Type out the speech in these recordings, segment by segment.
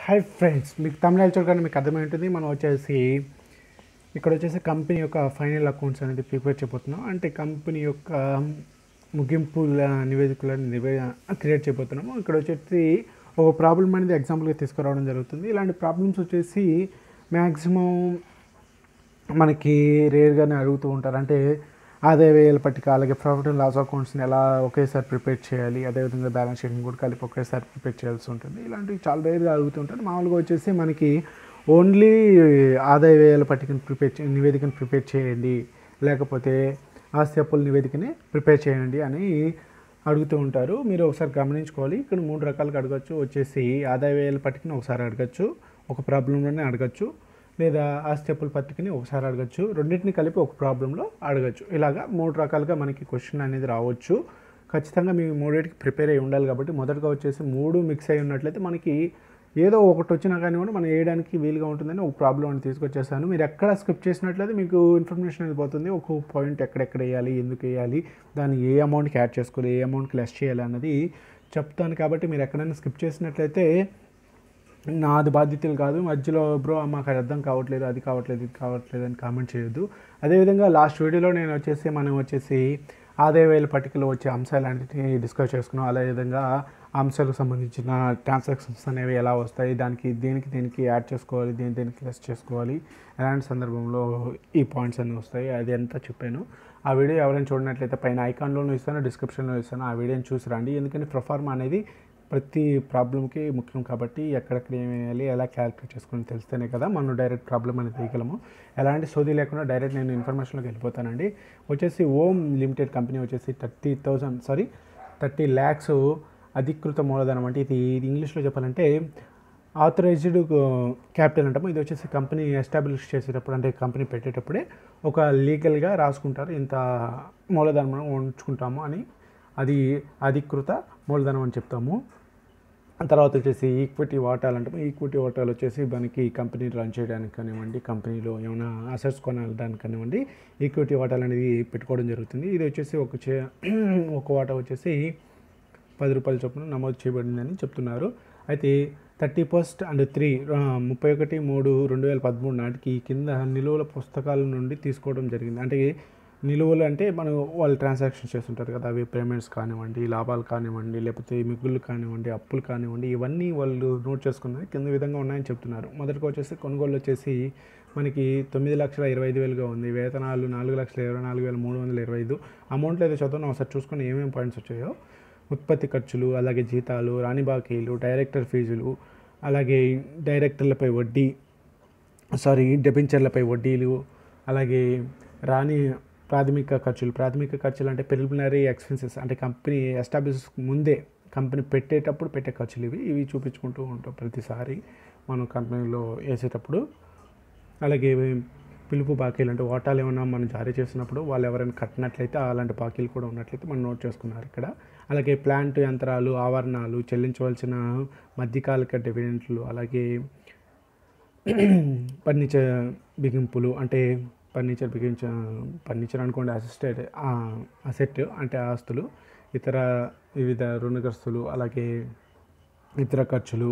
Hi friends, మీకు తమిళ చూడగానే మీకు అర్థమై ఉంటుంది. మనం వచ్చేసి ఇక్కడ వచ్చేసి కంపెనీ యొక్క ఫైనల్ అకౌంట్స్ అనేది ప్రిపేర్ చేయబోతున్నాం. అంటే కంపెనీ యొక్క ముగింపుల నివేదికలను క్రియేట్ చేయబోతున్నాము. ఇక్కడ వచ్చేసి ఒక ప్రాబ్లం అనేది ఎగ్జాంపుల్గా తీసుకురావడం జరుగుతుంది. ఇలాంటి ప్రాబ్లమ్స్ వచ్చేసి మ్యాక్సిమం మనకి రేర్గానే అడుగుతూ ఉంటారు. అంటే ఆదాయ వ్యయాల పట్టిక, అలాగే ప్రాఫిట్ అండ్ లాస్ అకౌంట్స్ని ఎలా ఒకేసారి ప్రిపేర్ చేయాలి, అదేవిధంగా బ్యాలెన్స్ షీట్ని కూడా కలిపి ఒకేసారి ప్రిపేర్ చేయాల్సి ఉంటుంది. ఇలాంటివి చాలా రేర్గా అడుగుతుంటారు. మామూలుగా వచ్చేసి మనకి ఓన్లీ ఆదాయ వ్యయాల పట్టికను నివేదికను ప్రిపేర్ చేయండి, లేకపోతే ఆస్తి అప్పుల నివేదికని ప్రిపేర్ చేయండి అని అడుగుతూ ఉంటారు. మీరు ఒకసారి గమనించుకోవాలి. ఇక్కడ 3 రకాలుగా అడగచ్చు. వచ్చేసి ఆదాయ వ్యయాల పట్టికని ఒకసారి అడగచ్చు, ఒక ప్రాబ్లంలోనే అడగచ్చు, లేదా ఆస్తి అప్పుల పట్టికని ఒకసారి అడగచ్చు, రెండింటిని కలిపి ఒక ప్రాబ్లంలో అడగచ్చు. ఇలాగా 3 రకాలుగా మనకి క్వశ్చన్ అనేది రావచ్చు. ఖచ్చితంగా మీ 3కి ప్రిపేర్ అయ్యి ఉండాలి. కాబట్టి మొదటగా వచ్చేసి 3 మిక్స్ అయ్యి ఉన్నట్లయితే మనకి ఏదో ఒకటి వచ్చినా కానివ్వండి మనం వేయడానికి వీలుగా ఉంటుందని ఒక ప్రాబ్లం అని తీసుకొచ్చేసాను. మీరు ఎక్కడ స్కిప్ చేసినట్లయితే మీకు ఇన్ఫర్మేషన్ వెళ్ళిపోతుంది. ఒక పాయింట్ ఎక్కడెక్కడ వేయాలి, ఎందుకు వేయాలి, దాన్ని ఏ అమౌంట్కి యాడ్ చేసుకోవాలి, ఏ అమౌంట్కి లెస్ చేయాలి అన్నది చెప్తాను. కాబట్టి మీరు ఎక్కడైనా స్కిప్ చేసినట్లయితే నాది బాధ్యతలు కాదు. మధ్యలో బ్రో మాకు అది అర్థం కావట్లేదు, అది కావట్లేదు, ఇది కావట్లేదు అని కామెంట్ చేయొద్దు. అదేవిధంగా లాస్ట్ వీడియోలో మనం వచ్చేసి ఆదాయ వ్యయాల పట్టికలో వచ్చే అంశాలన్నింటినీ డిస్కస్ చేసుకున్నాం. అదేవిధంగా అంశాలకు సంబంధించిన ట్రాన్సాక్షన్స్ అనేవి ఎలా వస్తాయి, దేనికి యాడ్ చేసుకోవాలి, దేనికి లెస్ చేసుకోవాలి, ఎలాంటి సందర్భంలో ఈ పాయింట్స్ అన్నీ వస్తాయి, అది అంతా చెప్పాను. ఆ వీడియో ఎవరైనా చూడనట్లయితే పైన ఐకాన్లోనూ ఇస్తాను, డిస్క్రిప్షన్లో ఇస్తాను. ఆ వీడియోని చూసి రండి. ఎందుకంటే ప్రొఫార్మా అనేది ప్రతి ప్రాబ్లంకి ముఖ్యం. కాబట్టి ఎక్కడెక్కడ ఏం వేయాలి, ఎలా క్యాలిక్యులేట్ చేసుకుని తెలిస్తేనే కదా మనం డైరెక్ట్ ప్రాబ్లం అనేది తీయగలము. ఎలాంటి సోది లేకుండా డైరెక్ట్ నేను ఇన్ఫర్మేషన్లోకి వెళ్ళిపోతానండి. వచ్చేసి ఓం లిమిటెడ్ కంపెనీ వచ్చేసి 30 lakhs అధికృత మూలధనం. అంటే ఇది ఇంగ్లీష్లో చెప్పాలంటే ఆథరైజ్డ్ క్యాపిటల్ అంటాము. ఇది వచ్చేసి కంపెనీ ఎస్టాబ్లిష్ చేసేటప్పుడు, అంటే కంపెనీ పెట్టేటప్పుడే ఒక లీగల్గా రాసుకుంటారు, ఇంత మూలధనం మనం ఉంచుకుంటాము అని. అది అధికృత మూలధనం అని చెప్తాము. తర్వాత వచ్చేసి ఈక్విటీ వాటాలు అంటాము. ఈక్విటీ వాటాలు వచ్చేసి మనకి కంపెనీ రన్ చేయడానికి కానివ్వండి, కంపెనీలో ఏమైనా అసెట్స్ కొనడానికి కానివ్వండి, ఈక్విటీ వాటాలు అనేది పెట్టుకోవడం జరుగుతుంది. ఇది వచ్చేసి ఒక వాటా వచ్చేసి ₹10 చొప్పున నమోదు చేయబడిందని చెప్తున్నారు. అయితే 31 and 3 31/3/2013 నాటికి కింద నిలువల పుస్తకాల నుండి తీసుకోవడం జరిగింది. అంటే నిలువలు అంటే మనం వాళ్ళు ట్రాన్సాక్షన్స్ చేస్తుంటారు కదా, అవి పేమెంట్స్ కానివ్వండి, లాభాలు కానివ్వండి, లేకపోతే మిగుళ్ళు కానివ్వండి, అప్పులు కానివ్వండి, ఇవన్నీ వాళ్ళు నోట్ చేసుకున్నది కింద విధంగా ఉన్నాయని చెప్తున్నారు. మొదటిగా వచ్చేసి కొనుగోలు వచ్చేసి మనకి 9,25,000గా ఉంది. వేతనాలు 4,24,325. అమౌంట్లో అయితే చదువుతాం, ఒకసారి చూసుకొని ఏమేమి పాయింట్స్ వచ్చాయో. ఉత్పత్తి ఖర్చులు, అలాగే జీతాలు, రాణి బాకీలు, డైరెక్టర్ ఫీజులు, అలాగే డెబెంచర్లపై వడ్డీలు, అలాగే ప్రాథమిక ఖర్చులు అంటే ప్రిలిమినరీ ఎక్స్పెన్సెస్, అంటే కంపెనీ ఎస్టాబ్లిష్ ముందే కంపెనీ పెట్టేటప్పుడు పెట్టే ఖర్చులు ఇవి చూపించుకుంటూ ఉంటాం ప్రతిసారి మనం కంపెనీలో వేసేటప్పుడు. అలాగే పిలుపు బాకీలు, అంటే వాటాలు ఏమైనా మనం జారీ చేసినప్పుడు వాళ్ళు ఎవరైనా కట్టినట్లయితే అలాంటి బాకీలు కూడా ఉన్నట్లయితే మనం నోట్ చేసుకున్నారు ఇక్కడ. అలాగే ప్లాంట్, యంత్రాలు, ఆవరణాలు, చెల్లించవలసిన మధ్యకాలిక డివిడెంట్లు, అలాగే ఫర్నిచర్ బిగింపులు, అంటే ఫర్నిచర్ అనుకోండి, అసెట్ అంటే ఆస్తులు, వివిధ రుణగ్రస్తులు, అలాగే ఇతర ఖర్చులు.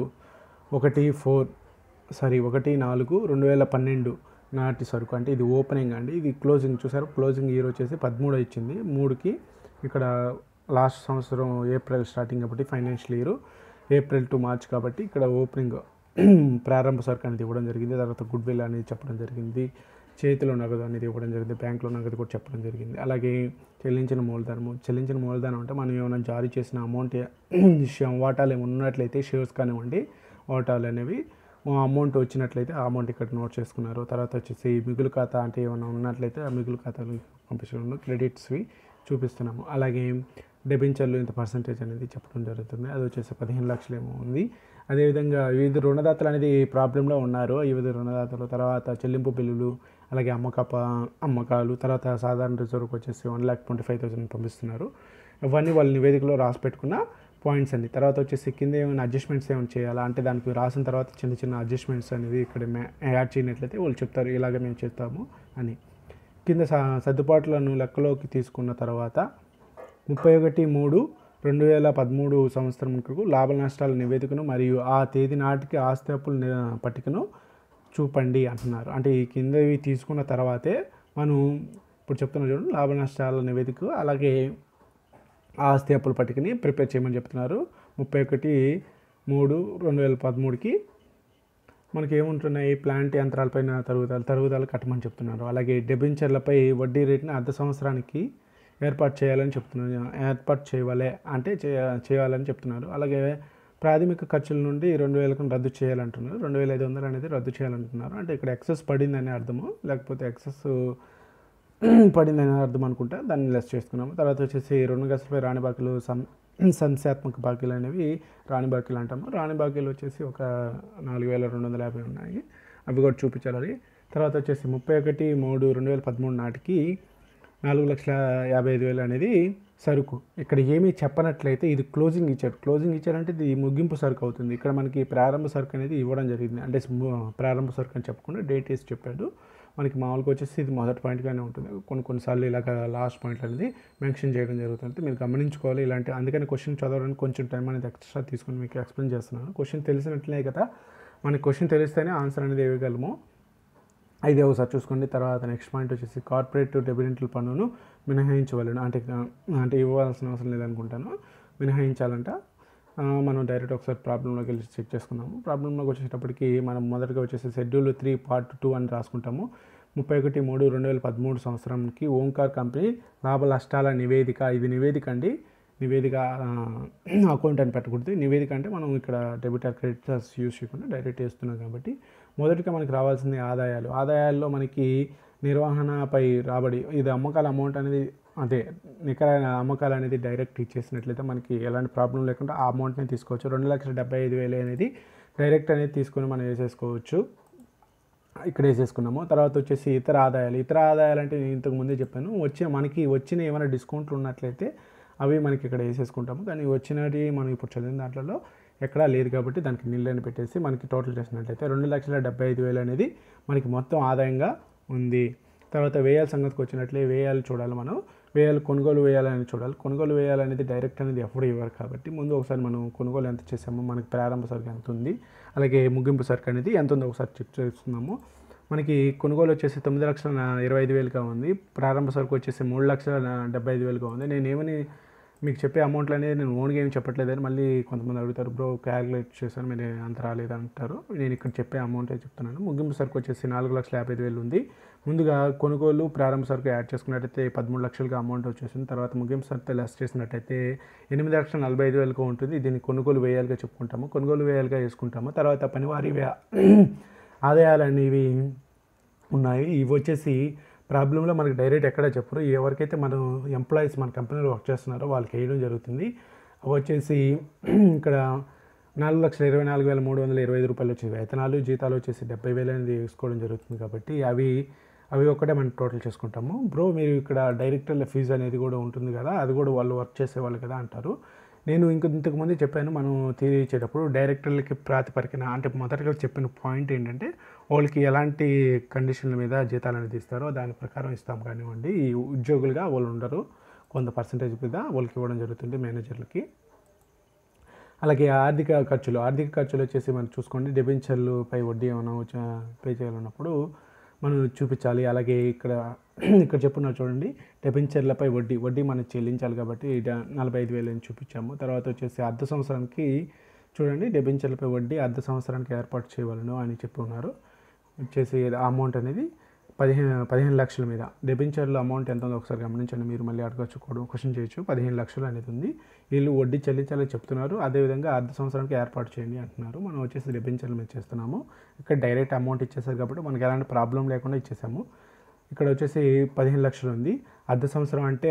1/4/2012 నాటి సరుకు, అంటే ఇది ఓపెనింగ్ అండి, ఇది క్లోజింగ్. చూసారు, క్లోజింగ్ ఇయర్ వచ్చేసి 13 ఇచ్చింది. 3కి ఇక్కడ లాస్ట్ సంవత్సరం ఏప్రిల్ స్టార్టింగ్ కాబట్టి financial year April to March కాబట్టి ఇక్కడ ఓపెనింగ్ ప్రారంభ సరుకు అనేది ఇవ్వడం జరిగింది. తర్వాత గుడ్ విల్ అనేది చెప్పడం జరిగింది. చేతిలో నగదు అనేది ఇవ్వడం జరిగింది. బ్యాంకులో నగదు కూడా చెప్పడం జరిగింది. అలాగే చెల్లించిన మూలధనం అంటే మనం ఏమైనా జారీ చేసిన అమౌంట్ వాటాలు ఏమైనా ఉన్నట్లయితే, షేర్స్ కానివ్వండి, వాటాలు అనేవి అమౌంట్ వచ్చినట్లయితే ఆ అమౌంట్ ఇక్కడ నోట్ చేసుకున్నారు. తర్వాత వచ్చేసి మిగులు ఖాతా, అంటే ఏమైనా ఉన్నట్లయితే ఆ మిగులు ఖాతాలు పంపించడంలో క్రెడిట్స్వి చూపిస్తున్నాము. అలాగే డెబెంచర్లు ఇంత పర్సంటేజ్ అనేది చెప్పడం జరుగుతుంది. అది వచ్చేసి 15 లక్షలు ఏమో ఉంది. అదేవిధంగా వివిధ రుణదాతలు అనేది ప్రాబ్లంలో ఉన్నారు. వివిధ రుణదాతలు, తర్వాత చెల్లింపు బిల్లులు, అలాగే అమ్మకాలు, తర్వాత సాధారణ రిజర్వ్కి వచ్చేసి 1,25,000 పంపిస్తున్నారు. ఇవన్నీ వాళ్ళ నివేదికలో రాసి పెట్టుకున్న పాయింట్స్ అండి. తర్వాత వచ్చేసి కింద ఏమైనా అడ్జస్ట్మెంట్స్ ఏమైనా చేయాలా, అంటే దానికి రాసిన తర్వాత చిన్న అడ్జస్ట్మెంట్స్ అనేది ఇక్కడ యాడ్ చేయనట్లయితే వాళ్ళు చెప్తారు ఇలాగ మేము చేస్తాము అని. కింద సర్దుబాట్లను లెక్కలోకి తీసుకున్న తర్వాత 31/3 2013 సంవత్సరంకు లాభ నష్టాల నివేదికను మరియు ఆ తేదీ నాటికి ఆస్తి అప్పుల పట్టికను చూపండి అంటున్నారు. అంటే ఈ కిందవి తీసుకున్న తర్వాతే మనం ఇప్పుడు చెప్తున్న చూడండి లాభ నష్టాల నివేదిక అలాగే ఆస్తి అప్పుల పట్టికని ప్రిపేర్ చేయమని చెప్తున్నారు. 31/3/2013కి మనకి ఏముంటున్నాయి, ప్లాంట్ యంత్రాలపైన తరుగుదల కట్టమని చెప్తున్నారు. అలాగే డెబెంచర్లపై వడ్డీ రేటుని అర్ధ సంవత్సరానికి ఏర్పాటు చేయాలని చెప్తున్నారు. అలాగే ప్రాథమిక ఖర్చుల నుండి 2,000 రద్దు చేయాలంటున్నారు. 2,500 అనేది రద్దు చేయాలంటున్నారు. అంటే ఇక్కడ ఎక్సెస్ పడిందని అర్థము, లేకపోతే ఎక్సెస్ పడిందని అర్థం అనుకుంటా, దాన్ని లెస్ చేసుకున్నాము. తర్వాత వచ్చేసి 2 గజాలపై రాణి బాకీలు సంస్థాత్మక బాకీలు అనేవి రాణి బాకీలు అంటాము. రాణి బాకీలు వచ్చేసి ఒక 4,250 ఉన్నాయి, అవి కూడా చూపించాలి. తర్వాత వచ్చేసి 31/3/2013 నాటికి 4,55,000 అనేది సరుకు. ఇక్కడ ఏమీ చెప్పనట్లయితే ఇది క్లోజింగ్ ఇచ్చారంటే ఇది ముగింపు సరుకు అవుతుంది. ఇక్కడ మనకి ప్రారంభ సరుకు అనేది ఇవ్వడం జరిగింది, అంటే ప్రారంభ సరుకు అని చెప్పకుండా డేట్ వేసి చెప్పాడు. మనకి మామూలుగా వచ్చేసి ఇది మొదటి పాయింట్గానే ఉంటుంది, కొన్నిసార్లు ఇలాగ లాస్ట్ పాయింట్ అనేది మెన్షన్ చేయడం జరుగుతుంది. మీరు గమనించుకోవాలి ఇలాంటి. అందుకని క్వశ్చన్ చదవడానికి కొంచెం టైం అనేది ఎక్స్ట్రా తీసుకొని మీకు ఎక్స్ప్లెయిన్ చేస్తున్నాను. క్వశ్చన్ తెలిసినట్లే కదా, మనకి క్వశ్చన్ తెలిస్తేనే ఆన్సర్ అనేది ఇవ్వగలము. అయితే ఒకసారి చూసుకోండి. తర్వాత నెక్స్ట్ పాయింట్ వచ్చేసి కార్పొరేట్ డివిడెంట్ల పన్నును మినహాయించవలను, అంటే ఇవ్వాల్సిన అవసరం లేదనుకుంటాను, మినహాయించాలంట. మనం డైరెక్ట్ ఒకసారి ప్రాబ్లంలోకి వెళ్ళి చెక్ చేసుకున్నాము. ప్రాబ్లంలోకి వచ్చేటప్పటికి మనం మొదటగా వచ్చేసి షెడ్యూల్ 3 పార్ట్ 2 అని రాసుకుంటాము. 31/3/2013 సంవత్సరానికి ఓంకార్ కంపెనీ లాభ నష్టాల నివేదిక. ఇది నివేదిక అండి, నివేదిక అకౌంట్ అని పెట్టకూడదు. నివేదిక అంటే మనం ఇక్కడ డెబిట్ ఆర్ క్రెడిటర్స్ యూజ్ చేయకుండా డైరెక్ట్ వేస్తున్నాం కాబట్టి మొదటిగా మనకి రావాల్సింది ఆదాయాల్లో మనకి నిర్వహణపై రాబడి. ఇది అమ్మకాల అమౌంట్ అనేది అదే నికర అమ్మకాలు అనేది డైరెక్ట్ ఇచ్చేసినట్లయితే మనకి ఎలాంటి ప్రాబ్లం లేకుండా ఆ అమౌంట్ని తీసుకోవచ్చు. 2,75,000 అనేది డైరెక్ట్ అనేది తీసుకొని మనం వేసేసుకోవచ్చు. ఇక్కడ వేసేసుకున్నాము. తర్వాత వచ్చేసి ఇతర ఆదాయాలు అంటే నేను ఇంతకు ముందే చెప్పాను, మనకి వచ్చిన ఏమైనా డిస్కౌంట్లు ఉన్నట్లయితే అవి మనకి ఇక్కడ వేసేసుకుంటాము. కానీ వచ్చినవి మనం ఇప్పుడు చదివిన దాంట్లో ఎక్కడా లేదు కాబట్టి దానికి నిల్లని పెట్టేసి మనకి టోటల్ చేసినట్లయితే 2,75,000 అనేది మనకి మొత్తం ఆదాయంగా ఉంది. తర్వాత వ్యయాల సంగతికి వచ్చినట్లే వ్యయాలు చూడాలి. మనం కొనుగోలు వ్యయాలని చూడాలి. కొనుగోలు వ్యయాలనేది డైరెక్ట్ అనేది ఎప్పుడు ఇవ్వరు కాబట్టి ముందు ఒకసారి మనం కొనుగోలు ఎంత చేసామో, మనకి ప్రారంభ సరుకు ఎంత ఉంది, అలాగే ముగింపు సరుకు అనేది ఎంత ఉందో ఒకసారి చెక్ చేస్తున్నాము. మనకి కొనుగోలు వచ్చేసి 9,25,000గా ఉంది, ప్రారంభ సరుకు వచ్చేసి 3,75,000గా ఉంది. నేను ఏమని మీకు చెప్పే అమౌంట్లు అనేది నేను ఓన్గా ఏమి చెప్పట్లేదని మళ్ళీ కొంతమంది అడుగుతారు, బ్రో క్యాలిక్యులేట్ చేశాను మీరు అంత రాలేదంటారు. నేను ఇక్కడ చెప్పే అమౌంటే చెప్తున్నాను. ముగింపు సరుకు వచ్చేసి 4,55,000 ఉంది. ముందుగా కొనుగోలు ప్రారంభ సరుకు యాడ్ చేసుకున్నట్టయితే 13,00,000గా అమౌంట్ వచ్చేసింది. తర్వాత ముగింపు సరుకు లెస్ చేసినట్టయితే 8,45,000గా ఉంటుంది. దీన్ని కొనుగోలు వ్యయాలుగా చెప్పుకుంటాము, కొనుగోలు వ్యయాలుగా వేసుకుంటాము. తర్వాత పనివారీ ఆదాయాలు అనేవి ఉన్నాయి. ఇవి వచ్చేసి ప్రాబ్లంలో మనకి డైరెక్ట్ ఎక్కడ చెప్పరు. ఎవరికైతే మనం ఎంప్లాయీస్ మన కంపెనీలో వర్క్ చేస్తున్నారో వాళ్ళకి వేయడం జరుగుతుంది. అవి వచ్చేసి ఇక్కడ 4,24,325 రూపాయలు వచ్చేసి వేతనాలు, జీతాలు వచ్చేసి 70,000 అనేది వేసుకోవడం జరుగుతుంది. కాబట్టి అవి ఒక్కటే మనం టోటల్ చేసుకుంటాము. బ్రో మీరు ఇక్కడ డైరెక్టర్ల ఫీజు అనేది కూడా ఉంటుంది కదా, అది కూడా వాళ్ళు వర్క్ చేసేవాళ్ళు కదా అంటారు. నేను ఇంతకుముందు చెప్పాను, మనం థియరీ ఇచ్చేటప్పుడు డైరెక్టర్లకి ప్రాతిపదికన, అంటే మొదటగా చెప్పిన పాయింట్ ఏంటంటే వాళ్ళకి ఎలాంటి కండిషన్ల మీద జీతాలు అనేది ఇస్తారో దాని ప్రకారం ఇస్తాం కానివ్వండి. ఈ ఉద్యోగులుగా వాళ్ళు ఉండరు, కొంత పర్సంటేజ్ మీద వాళ్ళకి ఇవ్వడం జరుగుతుంది మేనేజర్లకి. అలాగే ఆర్థిక ఖర్చులు వచ్చేసి మనం చూసుకోండి, డెబెంచర్లపై వడ్డీ ఏమైనా పే చేయాలన్నప్పుడు మనం చూపించాలి. అలాగే ఇక్కడ చెప్పున్నారు చూడండి, డెబెంచర్లపై వడ్డీ మనం చెల్లించాలి కాబట్టి 45,000 అని చూపించాము. తర్వాత వచ్చేసి అర్ధ సంవత్సరానికి చూడండి, డెబెంచర్లపై వడ్డీ అర్ధ సంవత్సరానికి ఏర్పాటు చేయవలను అని చెప్పి ఉన్నారు. వచ్చేసి అమౌంట్ అనేది 15 లక్షల మీద. డెబెంచర్ల అమౌంట్ ఎంత ఉందో ఒకసారి గమనించండి, మీరు మళ్ళీ అడగచ్చు, క్వశ్చన్ చేయొచ్చు. 15 లక్షలు అనేది ఉంది, వీళ్ళు వడ్డీ చెల్లించాలని చెప్తున్నారు. అదేవిధంగా అర్ధ సంవత్సరానికి ఏర్పాటు చేయండి అంటున్నారు. మనం వచ్చేసి డెబెంచర్ల మీద చేస్తున్నాము. ఇక్కడ డైరెక్ట్ అమౌంట్ ఇచ్చేసారు కాబట్టి మనకి ఎలాంటి ప్రాబ్లం లేకుండా ఇచ్చేసాము. ఇక్కడ వచ్చేసి 15 లక్షలు ఉంది. అర్ధ సంవత్సరం అంటే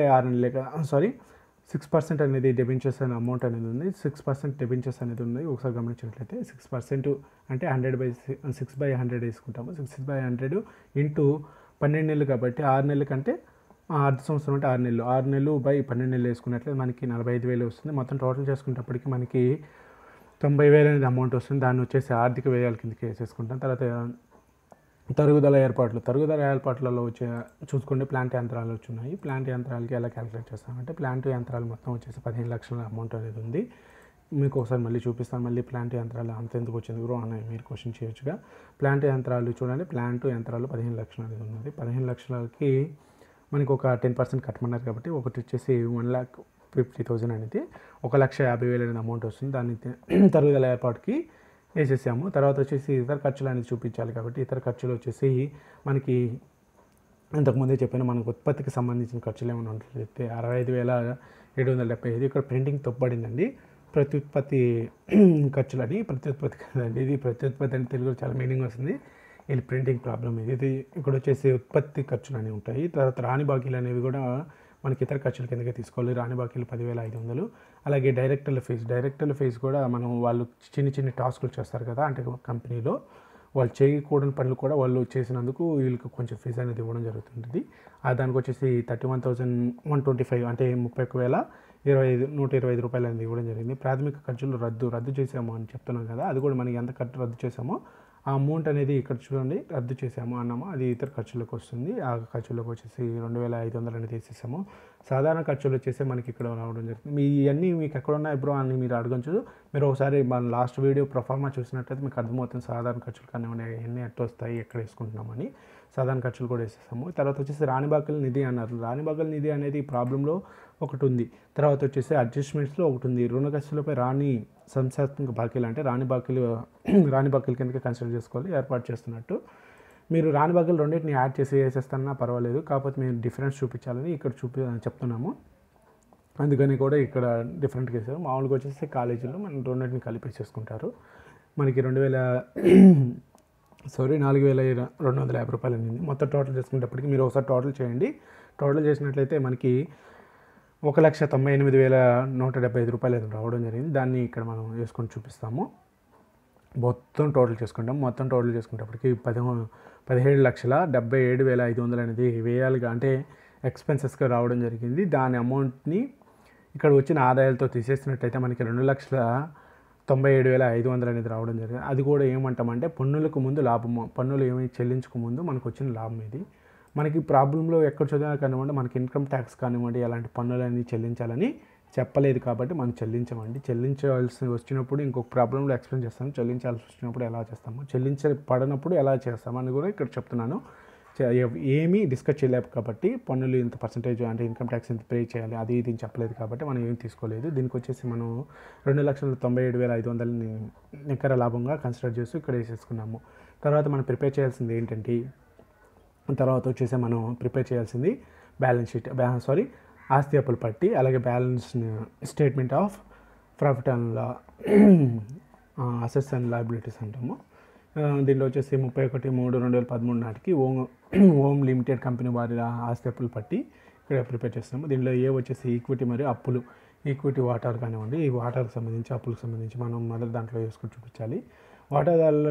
6% అనేది డెబెంచర్స్ అనే అమౌంట్ అనేది ఉంది. 6% డెబెంచర్స్ అనేది ఉంది. ఒకసారి గమనించినట్లయితే 6% అంటే 100/6/100 వేసుకుంటాము. 6/100 ఇంటూ 12 నెలలు కాబట్టి 6 నెలల కంటే అర్ధ సంవత్సరం అంటే 6 నెలలు, 6 నెలలు బై 12 నెలలు వేసుకున్నట్లయితే మనకి 45,000 వస్తుంది. మొత్తం టోటల్ చేసుకునేటప్పటికి మనకి 90,000 అనేది అమౌంట్ వస్తుంది. దాన్ని వచ్చేసి ఆర్థిక వ్యయాల కిందకి వేసేసుకుంటాం. తర్వాత తరుగుదల ఏర్పాట్లలో వచ్చే చూసుకుంటే ప్లాంట్ యంత్రాలు వచ్చున్నాయి. ప్లాంట్ యంత్రాలకి ఎలా క్యాలిక్యులేట్ చేస్తామంటే ప్లాంట్ యంత్రాలు మొత్తం వచ్చేసి 15 లక్షల అమౌంట్ అనేది ఉంది. మీకు ఒకసారి మళ్ళీ చూపిస్తాను. మళ్ళీ ప్లాంట్ యంత్రాలు అంత ఎందుకు వచ్చింది బ్రో అని మీరు క్వశ్చన్ చేయొచ్చుగా. ప్లాంట్ యంత్రాలు చూడండి, ప్లాంట్ యంత్రాలు 15 లక్షలు అనేది ఉన్నది. 15 లక్షలకి మనకి ఒక 10% కట్టమన్నారు కాబట్టి ఒకటి వచ్చేసి 1,50,000 అనేది 1,50,000 అనేది అమౌంట్ వస్తుంది. దాన్ని తరుగుదల ఏర్పాటుకి వేసేసాము. తర్వాత వచ్చేసి ఇతర ఖర్చులు అనేది చూపించాలి కాబట్టి ఇతర ఖర్చులు వచ్చేసి మనకి ఇంతకుముందే చెప్పిన మనకు ఉత్పత్తికి సంబంధించిన ఖర్చులు ఏమైనా ఉంటే 65,775 ఇక్కడ ప్రింటింగ్ తప్పబడిందండి. ప్రత్యుత్పత్తి ఖర్చులు అని ప్రత్యుత్పత్తి కదండి, ఇది ప్రత్యుత్పత్తి అంటే తెలుగులో చాలా మీనింగ్ వస్తుంది. ఇది ప్రింటింగ్ ప్రాబ్లం. ఇది ఇక్కడ వచ్చేసి ఉత్పత్తి ఖర్చులు అనేవి ఉంటాయి. తర్వాత రాని బాకీలు అనేవి కూడా మనకి ఇతర ఖర్చుల కిందకే తీసుకోవాలి. రాని బాకీలు 10,500. అలాగే డైరెక్టర్ల ఫీజు కూడా మనం వాళ్ళు చిన్ని టాస్కులు చేస్తారు కదా, అంటే కంపెనీలో వాళ్ళు చేయకూడని పనులు కూడా వాళ్ళు చేసినందుకు వీళ్ళకి కొంచెం ఫీజు అనేది ఇవ్వడం జరుగుతుంది. దానికి వచ్చేసి 31,125 అంటే 31,125 రూపాయలు అనేది ఇవ్వడం జరిగింది. ప్రాథమిక ఖర్చులు రద్దు చేసాము అని చెప్తున్నాం కదా, అది కూడా మనకి ఎంత ఖర్చు రద్దు చేసామో ఆ అమౌంట్ అనేది ఇక్కడ చూడండి రద్దు చేసాము అన్నాము, అది ఇతర ఖర్చులకు వస్తుంది. ఆ ఖర్చులకు వచ్చేసి 2,500 అనేది తీసేసాము. సాధారణ ఖర్చులు వచ్చేసి మనకి ఇక్కడ రావడం జరుగుతుంది. మీ ఇవన్నీ మీకు ఎక్కడ ఉన్నాయి బ్రో అని మీరు అడగచ్చు. మీరు ఒకసారి మన లాస్ట్ వీడియో ప్రొఫార్మా చూసినట్లయితే మీకు అర్థమవుతుంది సాధారణ ఖర్చులు కానివ్వండి ఎన్ని ఎట్లా వస్తాయి, ఎక్కడ వేసుకుంటున్నామని. సాధారణ ఖర్చులు కూడా వేసేసాము. తర్వాత వచ్చేసి రాణిబాకల నిధి అన్నారు. రాణిబాకల నిధి అనేది ప్రాబ్లంలో ఒకటి ఉంది. తర్వాత వచ్చేసి అడ్జస్ట్మెంట్స్లో ఒకటి ఉంది. రుణ ఖర్చులపై రాణి సంస్థాత్మక బాకీలు అంటే రాణి బాకీల కిందకి కన్సిడర్ చేసుకోవాలి ఏర్పాటు చేస్తున్నట్టు. మీరు రాణి బాకీలు రెండింటిని యాడ్ చేసి వేసేస్తానన్నా పర్వాలేదు, కాకపోతే మేము డిఫరెన్స్ చూపించాలని ఇక్కడ చెప్తున్నాము. అందుకని కూడా ఇక్కడ డిఫరెంట్గా వేసారు. మామూలుగా వచ్చేసి కాలేజీలో మనం రెండింటిని కలిపేసేసుకుంటారు. మనకి 4,250 రూపాయలు అయింది. మొత్తం టోటల్ చేసుకునేటప్పటికి మీరు ఒకసారి టోటల్ చేయండి. టోటల్ చేసినట్లయితే మనకి 1,98,175 రూపాయలు రావడం జరిగింది. దాన్ని ఇక్కడ మనం వేసుకొని చూపిస్తాము. మొత్తం టోటల్ చేసుకుంటాం. మొత్తం టోటల్ చేసుకునేటప్పటికి 17,77,500 అనేది వేయాలిగా అంటే ఎక్స్పెన్సెస్గా రావడం జరిగింది. దాని అమౌంట్ని ఇక్కడ వచ్చిన ఆదాయాలతో తీసేసినట్టయితే మనకి 2,97,500 అనేది రావడం జరిగింది. అది కూడా ఏమంటామంటే పన్నులకు ముందు లాభము, పన్నులు ఏమి చెల్లించక ముందు మనకు వచ్చిన లాభం ఇది. మనకి ప్రాబ్లంలో ఎక్కడ చదివినా కానివ్వండి మనకి ఇన్కమ్ ట్యాక్స్ కానివ్వండి ఎలాంటి పన్నులన్నీ చెల్లించాలని చెప్పలేదు కాబట్టి మనం చెల్లించమండి. చెల్లించాల్సి వచ్చినప్పుడు ఇంకొక ప్రాబ్లంలో ఎక్స్ప్లెయిన్ చేస్తాను. చెల్లించాల్సి వచ్చినప్పుడు ఎలా చేస్తాము, పడనప్పుడు ఎలా చేస్తామని కూడా ఇక్కడ చెప్తున్నాను. ఏమీ డిస్కస్ చేయలేము కాబట్టి పన్నులు ఇంత పర్సంటేజ్ అంటే ఇన్కమ్ ట్యాక్స్ ఇంత పే చేయాలి అది ఇది చెప్పలేదు కాబట్టి మనం ఏం తీసుకోలేదు. దీనికి వచ్చేసి మనం 2,97,500 నికర లాభంగా కన్సిడర్ చేస్తూ ఇక్కడ వేసేసుకున్నాము. తర్వాత మనం ప్రిపేర్ చేయాల్సింది ఏంటంటే బ్యాలెన్స్ షీట్ ఆస్తి అప్పుల పట్టి, అలాగే balance statement of profit and assets and liabilities అంటాము. దీనిలో వచ్చేసి 31/3/2013 నాటికి ఓం లిమిటెడ్ కంపెనీ వారి ఆస్తి అప్పులు పట్టి ఇక్కడ ప్రిపేర్ చేస్తాము. దీనిలో వచ్చేసి ఈక్విటీ మరియు అప్పులు, ఈక్విటీ వాటాలు కానివ్వండి ఈ వాటాలకు సంబంధించి అప్పులకు సంబంధించి మనం మొదటి దాంట్లో వేసుకొని చూపించాలి. వాటాదారుల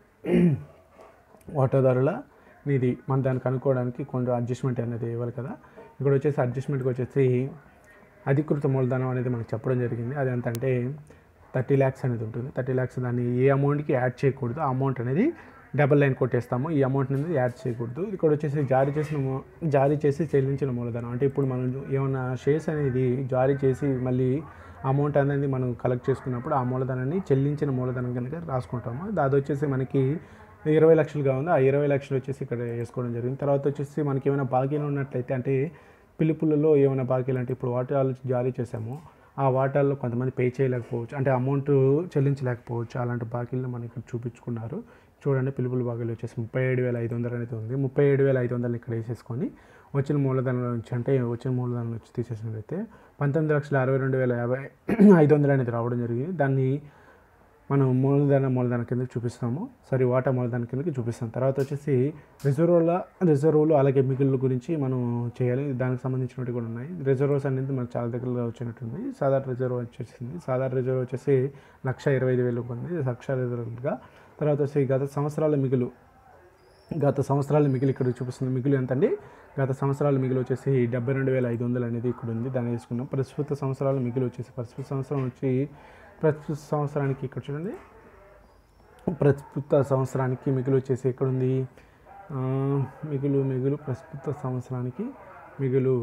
నిధి మనం దాన్ని కనుక్కోవడానికి కొంచెం అడ్జస్ట్మెంట్ అనేది ఇవ్వాలి కదా. ఇక్కడ వచ్చేసి అడ్జస్ట్మెంట్కి వచ్చేసి అధికృత మూలధనం అనేది మనకు చెప్పడం జరిగింది. అది ఎంతంటే 30 lakhs అనేది ఉంటుంది. 30 lakhs దాన్ని ఏ అమౌంట్కి యాడ్ చేయకూడదు. ఆ అమౌంట్ అనేది డబల్ లైన్ కొట్టేస్తాము. ఈ అమౌంట్ అనేది యాడ్ చేయకూడదు. ఇక్కడ వచ్చేసి జారీ చేసి చెల్లించిన మూలధనం అంటే ఇప్పుడు మనం ఏమైనా షేర్స్ అనేది జారీ చేసి మళ్ళీ అమౌంట్ అనేది మనం కలెక్ట్ చేసుకున్నప్పుడు ఆ మూలధనాన్ని చెల్లించిన మూలధనం కనుక రాసుకుంటాము. అది వచ్చేసి మనకి 20 లక్షలుగా ఉంది. ఆ 20 లక్షలు వచ్చేసి ఇక్కడ వేసుకోవడం జరిగింది. తర్వాత వచ్చేసి మనకి ఏమైనా బాకీలు ఉన్నట్లయితే అంటే పిలుపులలో ఏమైనా బాకీలు అంటే ఇప్పుడు వాటాలు జారీ చేసాము, ఆ వాటాల్లో కొంతమంది పే చేయలేకపోవచ్చు అంటే అమౌంట్ చెల్లించలేకపోవచ్చు. అలాంటి బాకీలను మనం ఇక్కడ చూపించుకున్నారు. చూడండి పిలుపుల బాకీలు వచ్చేసి 37,500 అనేది ఉంది. 37,500 ఇక్కడ వేసేసుకొని వచ్చిన మూలధనం నుంచి తీసేసినట్లయితే 19,62,500 అనేది రావడం జరిగింది. దాన్ని మనం మూలధన కిందకి చూపిస్తాము. వాటా మూలధన కిందకి చూపిస్తాం. తర్వాత వచ్చేసి రిజర్వులు అలాగే మిగులు గురించి మనం చేయాలి. దానికి సంబంధించినవి కూడా ఉన్నాయి. రిజర్వ్స్ అనేది మనకు చాలా దగ్గరగా వచ్చినట్టుంది. సాధారణ రిజర్వ్ వచ్చేసి 1,25,000 ఉంది 1,00,000 రిజర్వ్గా. తర్వాత వచ్చి గత సంవత్సరాల మిగులు ఇక్కడ చూపిస్తుంది. మిగులు ఎంత అండి? గత సంవత్సరాల మిగులు వచ్చేసి 72,500 అనేది ఇక్కడ ఉంది. దాన్ని వేసుకున్నాం. ప్రస్తుత సంవత్సరాల మిగులు వచ్చేసి ప్రస్తుత సంవత్సరానికి ఇక్కడ చూడండి. ప్రస్తుత సంవత్సరానికి మిగులు వచ్చేసి ఇక్కడ ఉంది మిగులు ప్రస్తుత సంవత్సరానికి మిగులు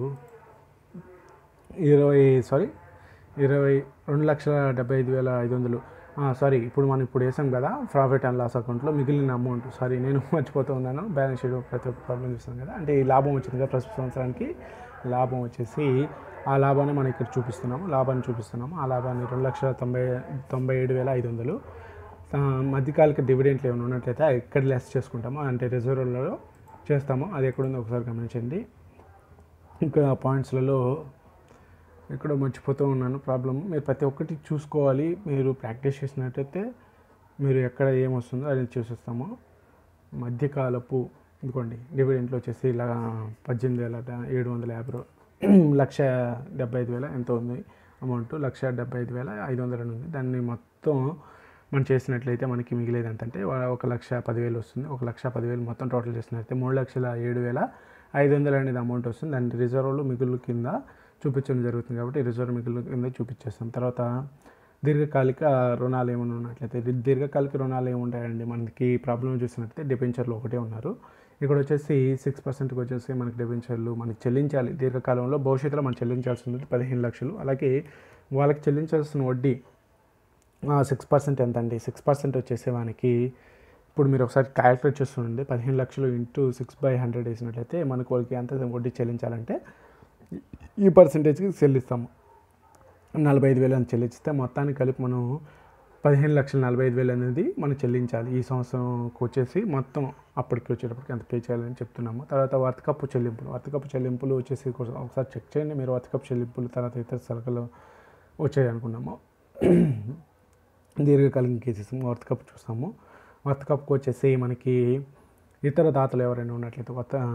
2,75,500. ఇప్పుడు మనం వేసాం కదా ప్రాఫిట్ అండ్ లాస్ అకౌంట్లో మిగిలిన అమౌంట్. నేను మర్చిపోతూ ఉన్నాను. బ్యాలెన్స్ షీట్ ప్రతి ఒక్క ప్రాబ్లం చూస్తాం కదా. అంటే ఈ లాభం వచ్చింది కదా ప్రస్తుత సంవత్సరానికి. లాభం వచ్చేసి ఆ లాభాన్ని మనం ఇక్కడ చూపిస్తున్నాము. ఆ లాభాన్ని 2,97,500. మధ్యకాలిక డివిడెంట్లు ఏమైనా ఉన్నట్లయితే ఎక్కడ లెస్ చేసుకుంటామో, అంటే రిజర్వ్లో చేస్తామో అది ఎక్కడుందో ఒకసారి గమనించండి. ఇంకా పాయింట్స్లలో ఎక్కడో మర్చిపోతూ ఉన్నాను. ప్రాబ్లం మీరు ప్రతి ఒక్కటి చూసుకోవాలి. మీరు ప్రాక్టీస్ చేసినట్టయితే మీరు ఎక్కడ ఏమొస్తుందో అది చూసిస్తాము. మధ్యకాలపు ఇదిగోండి డివిడెంట్లో వచ్చేసి ఇలా 18,750, 1,75,000 ఎంతో ఉంది అమౌంట్. 1,75,500 ఉంది. దాన్ని మొత్తం మనం చేసినట్లయితే మనకి మిగిలేది ఎంతంటే 1,10,000 వస్తుంది. 1,10,000 మొత్తం టోటల్ చేసినట్లయితే 3,07,500 అనేది అమౌంట్ వస్తుంది. దాన్ని రిజర్వ్లు మిగులు కింద చూపించడం జరుగుతుంది కాబట్టి రిజర్వ్ మిగులు కింద చూపించేస్తాం. తర్వాత దీర్ఘకాలిక రుణాలు ఏమైనా ఉన్నట్లయితే, దీర్ఘకాలిక రుణాలు ఏముంటాయండి మనకి ప్రాబ్లం చూసినట్లయితే డిబెంచర్లు ఒకటే ఉన్నారు. ఇక్కడ వచ్చేసి 6%కి వచ్చేసి మనకి డిబెంచర్లు మనకి చెల్లించాలి. దీర్ఘకాలంలో భవిష్యత్తులో మనం చెల్లించాల్సి ఉంది 15 లక్షలు. అలాగే వాళ్ళకి చెల్లించాల్సిన వడ్డీ 6% ఎంత అండి? 6% వచ్చేసి మనకి ఇప్పుడు మీరు ఒకసారి క్యాలిక్యులేట్ చేస్తుండండి. 15 లక్షలు ఇంటూ 6/100 వేసినట్లయితే మనకు వాళ్ళకి ఎంత వడ్డీ చెల్లించాలంటే ఈ పర్సెంటేజ్కి చెల్లిస్తాము. 45,000 అని చెల్లిస్తే మొత్తానికి కలిపి మనం 15,45,000 అనేది మనం చెల్లించాలి. ఈ సంవత్సరంకి వచ్చేసి మొత్తం అప్పటికి వచ్చేటప్పటికి ఎంత పే చేయాలని చెప్తున్నాము. తర్వాత వర్తకప్పు చెల్లింపులు వచ్చేసి ఒకసారి చెక్ చేయండి మీరు. వర్తకప్పు చెల్లింపులు తర్వాత ఇతర సరుకులు వచ్చాయి అనుకున్నాము. దీర్ఘకాలిక కేసెస్ వర్తకప్పు చూస్తాము. వర్తకప్పుకు వచ్చేసి మనకి ఇతర దాతలు ఎవరైనా ఉన్నట్లయితే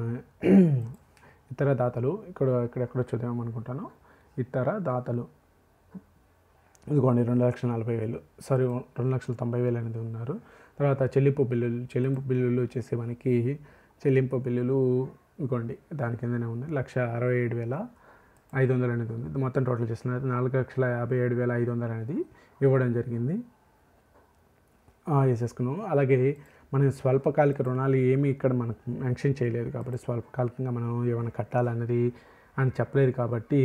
ఇతర దాతలు ఎక్కడో చూద్దాం అనుకుంటాను. ఇతర దాతలు ఇదిగోండి 2,40,000 2,90,000 అనేది ఉన్నారు. తర్వాత చెల్లింపు బిల్లులు వచ్చేసి మనకి ఇదిగోండి దాని కిందనే ఉంది 1,67,500 అనేది ఉంది. మొత్తం టోటల్ చేస్తున్నారు 4,57,500 అనేది ఇవ్వడం జరిగింది, వేసేసుకున్నాము. అలాగే మనం స్వల్పకాలిక రుణాలు ఏమీ ఇక్కడ మనకు మెన్షన్ చేయలేదు కాబట్టి, స్వల్పకాలికంగా మనం ఏమైనా కట్టాలన్నది అని చెప్పలేదు కాబట్టి,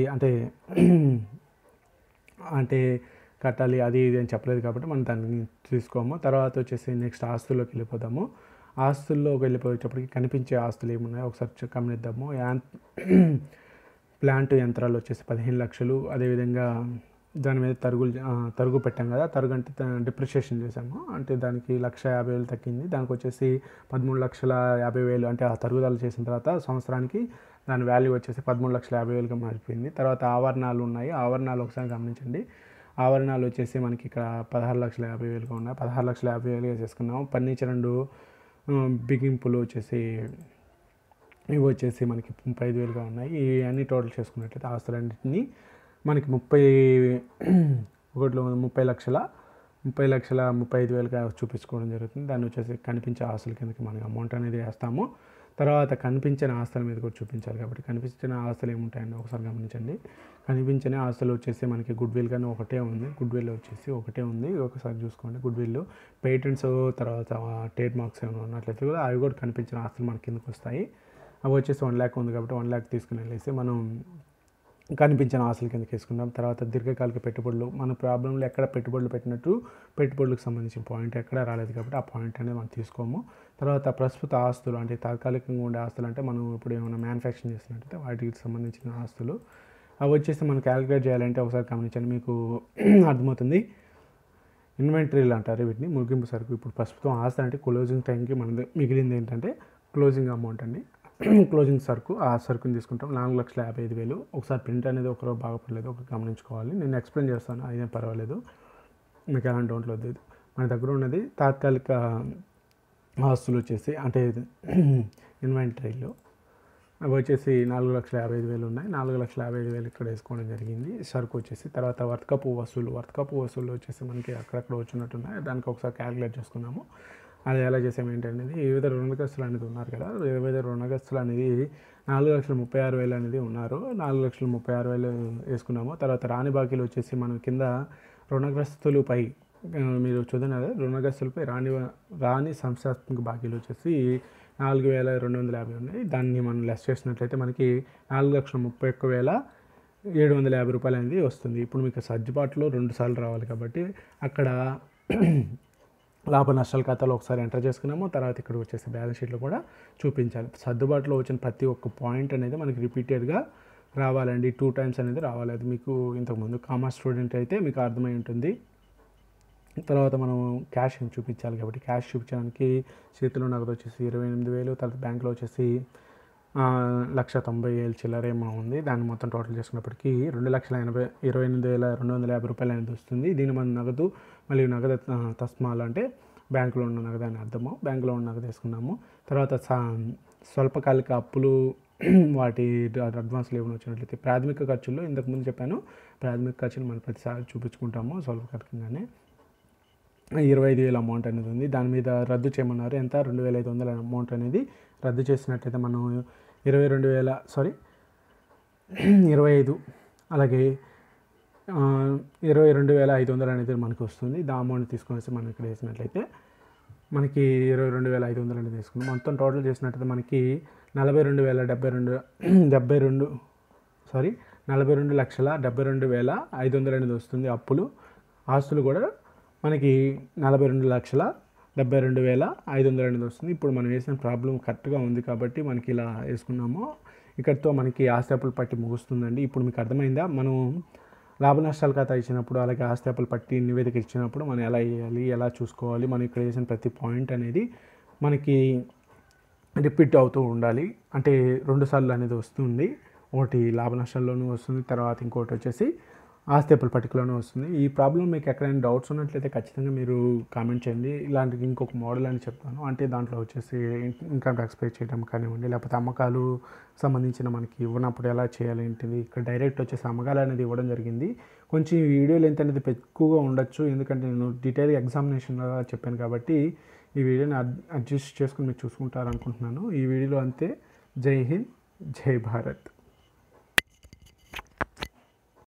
అంటే కట్టాలి అది ఇది అని చెప్పలేదు కాబట్టి మనం దాన్ని తీసుకోము. తర్వాత వచ్చేసి నెక్స్ట్ ఆస్తుల్లోకి వెళ్ళిపోదాము. ఆస్తుల్లోకి వెళ్ళిపోయేటప్పటికి కనిపించే ఆస్తులు ఏమున్నాయో ఒకసారి గమనిద్దాము. ప్లాంట్ యంత్రాలు వచ్చేసి 15 లక్షలు. అదేవిధంగా దాని మీద తరుగు పెట్టాం కదా, తరుగు అంటే డిప్రిషియేషన్ చేసాము, అంటే దానికి 1,50,000 తగ్గింది. దానికి వచ్చేసి 13,50,000 అంటే ఆ తరుగుదల చేసిన తర్వాత సంవత్సరానికి దాని వాల్యూ వచ్చేసి 13,50,000గా మారిపోయింది. తర్వాత ఆవరణాలు ఉన్నాయి. ఆవరణాలు ఒకసారి గమనించండి. ఆవరణాలు వచ్చేసి మనకి ఇక్కడ 16,50,000గా ఉన్నాయి. 16,50,000 చేసుకున్నాము. ఫర్నిచర్ అండ్ బిగింపులు వచ్చేసి ఇవి వచ్చేసి మనకి 35,000గా ఉన్నాయి. ఇవన్నీ టోటల్ చేసుకున్నట్లయితే ఆస్తులన్నింటినీ మనకి 30,35,000గా చూపించుకోవడం జరుగుతుంది. దాన్ని వచ్చేసి కనిపించే ఆస్తుల కిందకి మనకి అమౌంట్ అనేది వేస్తాము. తర్వాత కనిపించిన ఆస్తుల మీద కూడా చూపించాలి కాబట్టి కనిపించిన ఆస్తులు ఏముంటాయండి ఒకసారి గమనించండి. కనిపించిన ఆస్తులు వచ్చేసి మనకి గుడ్విల్ కానీ ఒకటే ఉంది. ఒకసారి చూసుకోండి. గుడ్విల్, పేటెంట్స్, తర్వాత ట్రేడ్ మార్క్స్ ఏమైనా ఉన్నట్లయితే కూడా అవి కూడా కనిపించిన ఆస్తులు మన కిందకి వస్తాయి. అవి వచ్చేసి 1 lakh ఉంది కాబట్టి 1 lakh తీసుకుని వెళ్ళేసి మనం కనిపించిన ఆస్తుల కిందకి వేసుకుంటాం. తర్వాత దీర్ఘకాలిక పెట్టుబడులు, మన ప్రాబ్లంలో ఎక్కడ పెట్టుబడులు పెట్టినట్టు పెట్టుబడులకు సంబంధించిన పాయింట్ ఎక్కడ రాలేదు కాబట్టి ఆ పాయింట్ అనేది మనం తీసుకోము. తర్వాత ప్రస్తుత ఆస్తులు అంటే తాత్కాలికంగా ఉండే ఆస్తులు అంటే మనం ఇప్పుడు ఏమైనా మ్యానుఫ్యాక్చరింగ్ చేసినట్టయితే వాటికి సంబంధించిన ఆస్తులు అవి వచ్చేసి మనం క్యాలిక్యులేట్ చేయాలంటే ఒకసారి గమనించండి, మీకు అర్థమవుతుంది. ఇన్వెంటరీలు అంటారు వీటిని, ముగింపు సరుకు. ఇప్పుడు ప్రస్తుతం ఆస్తి అంటే క్లోజింగ్ టైంకి మనది మిగిలింది ఏంటంటే క్లోజింగ్ అమౌంట్ అండి. క్లోజింగ్ సరుకు, ఆ సరుకుని తీసుకుంటాం 4,55,000. ఒకసారి ప్రింట్ అనేది ఒకరో బాగుపడలేదు, ఒకటి గమనించుకోవాలి. నేను ఎక్స్ప్లెయిన్ చేస్తాను, అదేం పర్వాలేదు, మీకు ఎలాంటి డౌట్ లేదు. మన దగ్గర ఉన్నది తాత్కాలిక ఆస్తులు వచ్చేసి అంటే ఇన్వెంటరీలు అవి వచ్చేసి 4,55,000 ఉన్నాయి. 4,55,000 ఇక్కడ వేసుకోవడం జరిగింది సరుకు వచ్చేసి. తర్వాత వర్తకపు వసూలు వచ్చేసి మనకి అక్కడక్కడ వచ్చినట్టున్నాయి. దానికి ఒకసారి క్యాలిక్యులేట్ చేసుకున్నాము. అది ఎలా చేసాము ఏంటనేది. వివిధ రుణగ్రస్తులు అనేది ఉన్నారు కదా, వివిధ రుణగ్రస్తులు అనేది 4,36,000 అనేది ఉన్నారు. 4,36,000 వేసుకున్నాము. తర్వాత రాని బాకీలు వచ్చేసి మనం కింద రుణగ్రస్తులపై మీరు చూడన్నారు రుణగ్రస్తులపై రాని సంస్థాత్మక బాకీలు వచ్చేసి 4,250 ఉన్నాయి. దాన్ని మనం లెస్ చేసినట్లయితే మనకి 4,31,750 రూపాయలు అనేది వస్తుంది. ఇప్పుడు మీకు సర్దుబాటులో 2 సార్లు రావాలి కాబట్టి అక్కడ లాభ నష్టాల ఖాతాలో ఒకసారి ఎంటర్ చేసుకున్నాము, తర్వాత ఇక్కడ వచ్చేసి బ్యాలెన్స్ షీట్లో కూడా చూపించాలి. సర్దుబాటులో వచ్చిన ప్రతి ఒక్క పాయింట్ అనేది మనకి రిపీటెడ్గా రావాలండి, 2 టైమ్స్ అనేది రావాలి. అది మీకు ఇంతకుముందు కామర్స్ స్టూడెంట్ అయితే మీకు అర్థమై ఉంటుంది. తర్వాత మనం క్యాష్ చూపించాలి కాబట్టి క్యాష్ చూపించడానికి చేతిలో నగదు వచ్చేసి 28,000, తర్వాత బ్యాంక్లో వచ్చేసి 1,90,000 చిల్లరేమో ఉంది. దాన్ని మొత్తం టోటల్ చేసుకున్నప్పటికీ 2,28,250 రూపాయలు అనేది వస్తుంది. దీన్ని మన నగదు మరియు నగదు తస్మాలు అంటే బ్యాంకులో ఉన్న నగదు అని అర్థము. బ్యాంకులో ఉన్న నగదు వేసుకున్నాము. తర్వాత స్వల్పకాలిక అప్పులు వాటి అడ్వాన్స్లు ఏమైనా వచ్చినట్లయితే ప్రాథమిక ఖర్చుల్లో ఇంతకుముందు చెప్పాను, ప్రాథమిక ఖర్చులు మనం ప్రతిసారి చూపించుకుంటాము స్వల్పకాలికంగానే. 25,000 అమౌంట్ అనేది ఉంది. దాని మీద రద్దు చేయమన్నారు. ఎంత 2,500 అమౌంట్ అనేది రద్దు చేసినట్లయితే మనం 25, అలాగే 22,500 అనేది మనకు వస్తుంది. దా అమౌంట్ తీసుకొని మనం ఇక్కడ వేసినట్లయితే మనకి 22,500 అనేది తీసుకున్నాం. మొత్తం టోటల్ చేసినట్లయితే మనకి 42,72,500 అనేది వస్తుంది అప్పులు. ఆస్తులు కూడా మనకి 42,72,500 అనేది వస్తుంది. ఇప్పుడు మనం వేసిన ప్రాబ్లం కరెక్ట్గా ఉంది కాబట్టి మనకి ఇలా వేసుకున్నాము. ఇక్కడితో మనకి ఆస్తి అప్పుల పట్టి ముగుస్తుందండి. ఇప్పుడు మీకు అర్థమైందా మనం లాభ నష్టాల ఖాతా ఇచ్చినప్పుడు, అలాగే ఆస్తి అప్పుల పట్టి నివేదిక ఇచ్చినప్పుడు మనం ఎలా వేయాలి, ఎలా చూసుకోవాలి, మనం ఇక్కడ వేసిన ప్రతి పాయింట్ అనేది మనకి రిపీట్ అవుతూ ఉండాలి. అంటే 2 సార్లు అనేది వస్తుంది. ఒకటి లాభ నష్టాల్లోనూ వస్తుంది, తర్వాత ఇంకోటి వచ్చేసి ఆస్తి అప్పుల పట్టికలోనే వస్తుంది. ఈ ప్రాబ్లం మీకు ఎక్కడైనా డౌట్స్ ఉన్నట్లయితే ఖచ్చితంగా మీరు కామెంట్ చేయండి. ఇలాంటిది ఇంకొక మోడల్ అని చెప్తాను. అంటే దాంట్లో వచ్చేసి ఇన్కమ్ ట్యాక్స్ పే చేయడం కానివ్వండి, లేకపోతే అమ్మకాలు సంబంధించిన మనకి ఇవ్వనప్పుడు ఎలా చేయాలి ఏంటిది. ఇక్కడ డైరెక్ట్ వచ్చేసి అమ్మకాలు అనేది ఇవ్వడం జరిగింది. కొంచెం ఈ వీడియో లెంత్ అనేది ఎక్కువగా ఉండొచ్చు, ఎందుకంటే నేను డీటెయిల్గా ఎగ్జామినేషన్గా చెప్పాను కాబట్టి ఈ వీడియోని అడ్జస్ట్ చేసుకుని మీరు చూసుకుంటారు అనుకుంటున్నాను. ఈ వీడియోలో అంతే. జై హింద్, జై భారత్.